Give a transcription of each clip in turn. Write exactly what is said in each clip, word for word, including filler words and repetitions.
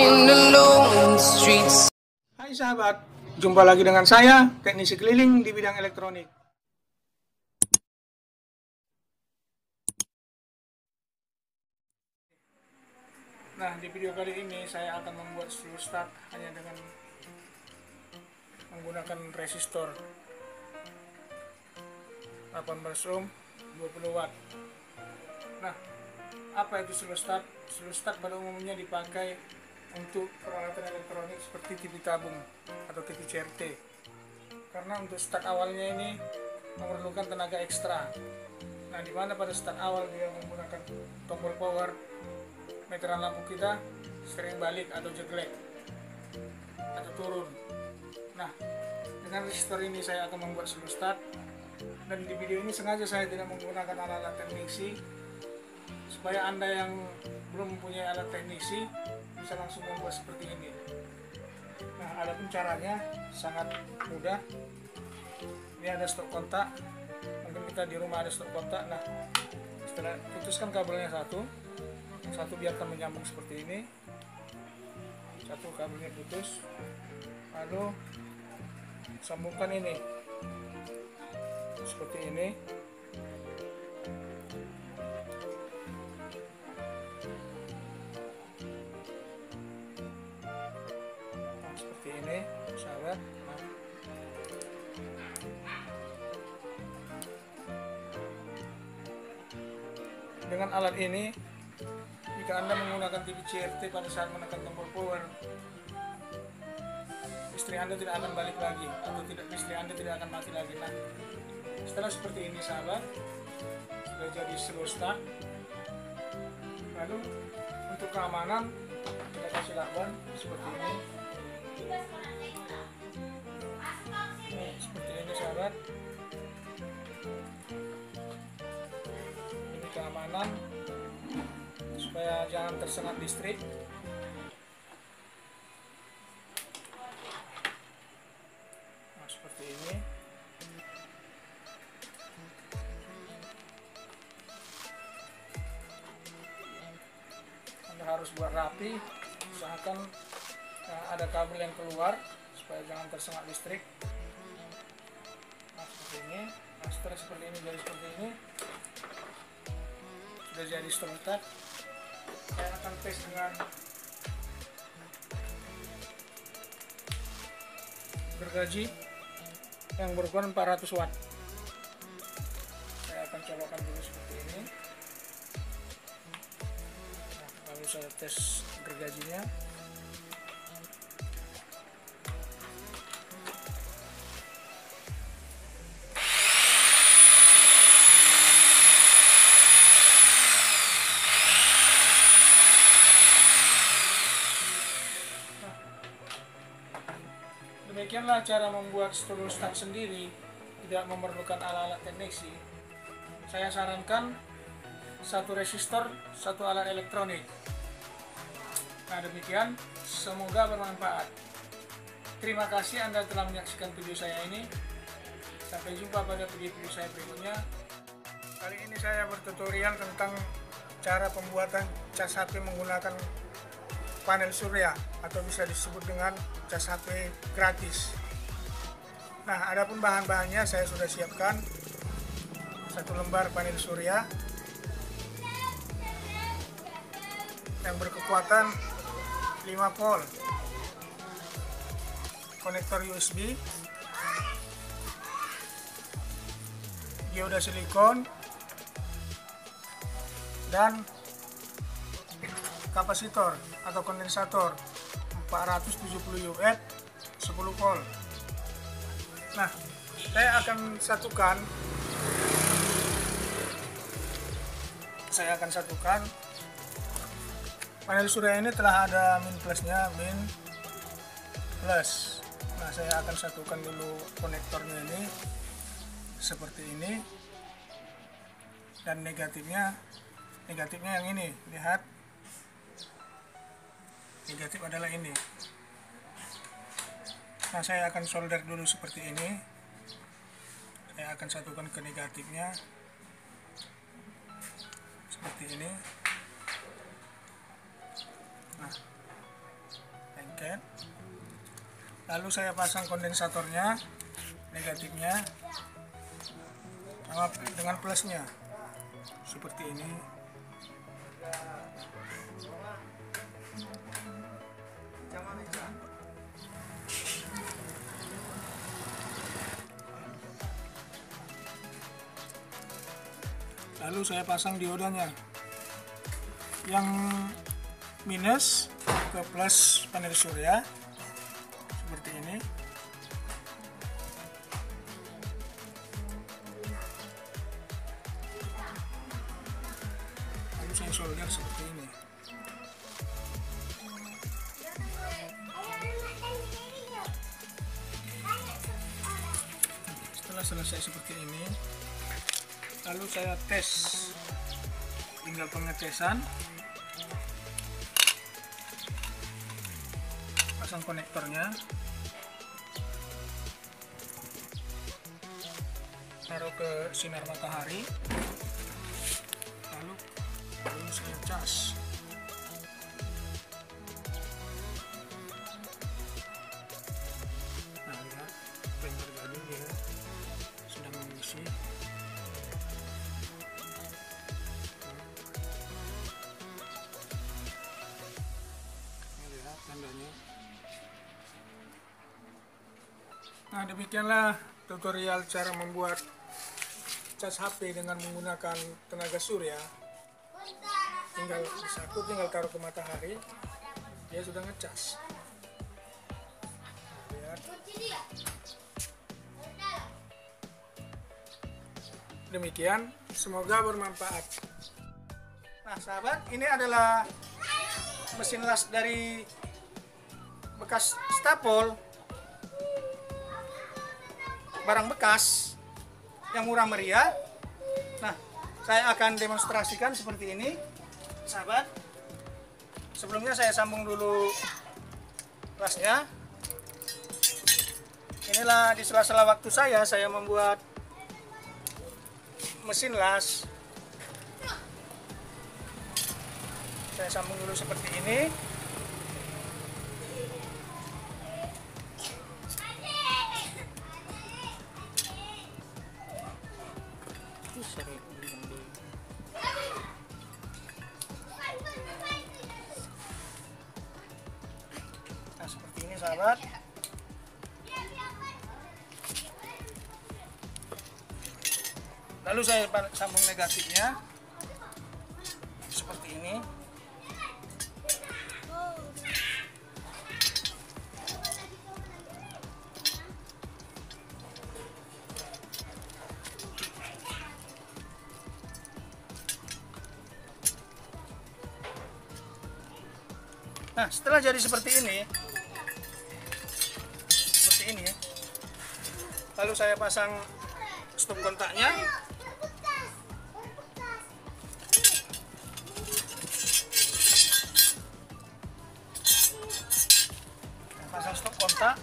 walking alone in the streets. Hai sahabat, jumpa lagi dengan saya, teknisi keliling di bidang elektronik. Nah, di video kali ini saya akan membuat slow start hanya dengan menggunakan resistor delapan belas ohm dua puluh watt. Nah, apa itu slow start? Slow start pada umumnya dipakai untuk peralatan elektronik seperti T V tabung atau T V C R T, karena untuk start awalnya ini memerlukan tenaga ekstra. Nah, di mana pada start awal dia menggunakan tombol power, meteran lampu kita sering balik atau jeglek atau turun. Nah, dengan resistor ini saya akan membuat slow start, dan di video ini sengaja saya tidak menggunakan alat-alat teknisi supaya Anda yang belum mempunyai alat teknisi bisa langsung membuat seperti ini. Nah, adapun caranya sangat mudah. Ini ada stop kontak, mungkin kita di rumah ada stop kontak. Nah, setelah putuskan kabelnya satu, satu biarkan menyambung seperti ini, satu kabelnya putus, lalu sambungkan ini seperti ini. Nah, seperti ini sahabat. Nah, dengan alat ini, jika Anda menggunakan T V C R T pada saat menekan tombol power, istri Anda tidak akan balik lagi, atau tidak istri Anda tidak akan mati lagi. Nah, setelah seperti ini sahabat, sudah jadi slow start. Lalu untuk keamanan kita kasih lakban seperti ini. Nah, seperti ini sahabat. Ini keamanan supaya jangan tersengat listrik. Nah, seperti ini. Anda harus buat rapi, usahakan uh, ada kabel yang keluar supaya jangan tersengat listrik. Nah, seperti ini. Nah, setelah seperti ini jadi seperti ini, sudah jadi slow start. Saya akan tes dengan gergaji yang berukuran empat ratus watt. Saya akan colokan dulu seperti ini. Nah, lalu saya tes gergajinya. Demikianlah cara membuat slow start sendiri, tidak memerlukan alat-alat teknisi. Saya sarankan satu resistor, satu alat elektronik. Nah, demikian, semoga bermanfaat. Terima kasih Anda telah menyaksikan video saya ini. Sampai jumpa pada video-video saya berikutnya. Kali ini saya bertutorial tentang cara pembuatan cas H P menggunakan panel surya, atau bisa disebut dengan cas H P gratis. Nah, adapun bahan-bahannya saya sudah siapkan. Satu lembar panel surya yang berkekuatan lima volt, konektor U S B, dioda silikon, dan kapasitor atau kondensator empat ratus tujuh puluh watt sepuluh volt. Nah, saya akan satukan saya akan satukan panel surya ini. Telah ada min plusnya, min plus. Nah, saya akan satukan dulu konektornya ini seperti ini, dan negatifnya negatifnya yang ini, lihat, negatif adalah ini. Nah, saya akan solder dulu seperti ini. Saya akan satukan ke negatifnya seperti ini. Nah, soket. Lalu saya pasang kondensatornya, negatifnya sama dengan plusnya seperti ini. Lalu saya pasang diodanya, yang minus ke plus panel surya seperti ini. Lalu saya solder seperti ini. Setelah selesai seperti ini, lalu saya tes, tinggal pengetesan, pasang konektornya, taruh ke sinar matahari, lalu lalu saya cas. Nah, lihat apa yang terjadi, dia sedang mengisi. Tandanya. Nah, demikianlah tutorial cara membuat cas H P dengan menggunakan tenaga surya. Tinggal disatu, tinggal taruh ke matahari, dia sudah ngecas. Nah, lihat. Demikian, semoga bermanfaat. Nah, sahabat, ini adalah mesin las dari bekas stapol, barang bekas yang murah meriah. Nah, saya akan demonstrasikan seperti ini, sahabat. Sebelumnya saya sambung dulu lasnya. Inilah di sela-sela waktu saya saya membuat mesin las. Saya sambung dulu seperti ini. Nah, seperti ini, sahabat. Lalu saya sambung negatifnya seperti ini. Nah, setelah jadi seperti ini, seperti ini, lalu saya pasang stop kontaknya. Saya pasang stop kontak.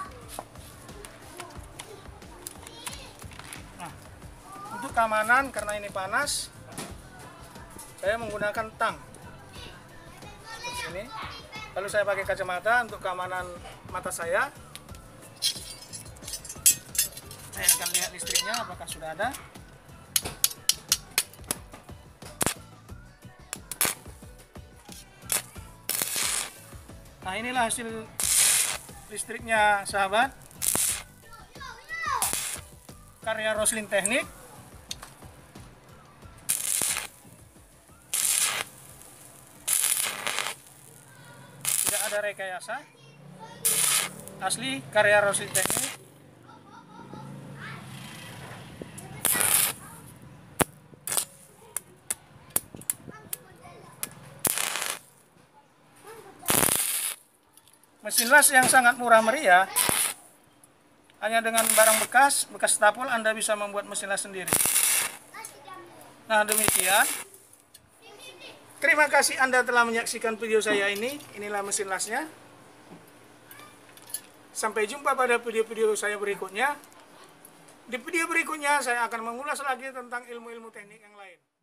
Nah, untuk keamanan karena ini panas, saya menggunakan tang seperti ini. Lalu saya pakai kacamata untuk keamanan mata saya. Saya akan lihat listriknya apakah sudah ada. Nah, inilah hasil listriknya, sahabat. Karya Roslin Teknik. Ada rekayasa, asli karya Roslin Teknik. Mesin las yang sangat murah meriah. Hanya dengan barang bekas, bekas stapol Anda bisa membuat mesin las sendiri. Nah, demikian. Terima kasih Anda telah menyaksikan video saya ini. Inilah mesin lasnya. Sampai jumpa pada video-video saya berikutnya. Di video berikutnya saya akan mengulas lagi tentang ilmu-ilmu teknik yang lain.